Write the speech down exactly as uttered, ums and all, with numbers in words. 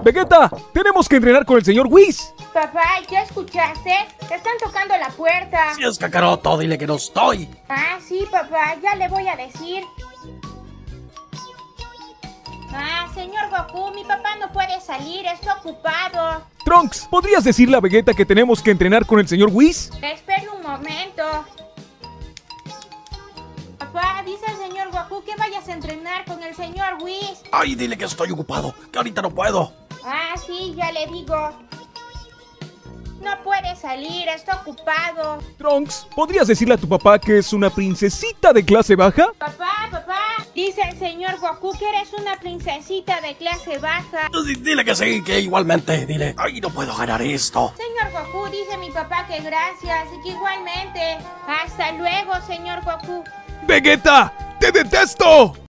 Vegeta, tenemos que entrenar con el señor Whis. Papá, ¿ya escuchaste? Te están tocando la puerta. Si es Kakaroto, dile que no estoy. Ah, sí, papá, ya le voy a decir. Ah, señor Goku, mi papá no puede salir, está ocupado. Trunks, ¿podrías decirle a Vegeta que tenemos que entrenar con el señor Whis? Espere un momento. Papá, dice el señor Goku que vayas a entrenar con el señor Whis. Ay, dile que estoy ocupado, que ahorita no puedo. Ah, sí, ya le digo. No puede salir, está ocupado. Trunks, ¿podrías decirle a tu papá que es una princesita de clase baja? Papá, papá, dice el señor Goku que eres una princesita de clase baja. D- Dile que sí, que igualmente, dile. Ay, no puedo ganar esto. Señor Goku, dice mi papá que gracias y que igualmente. Hasta luego, señor Goku. ¡Vegeta! ¡Te detesto!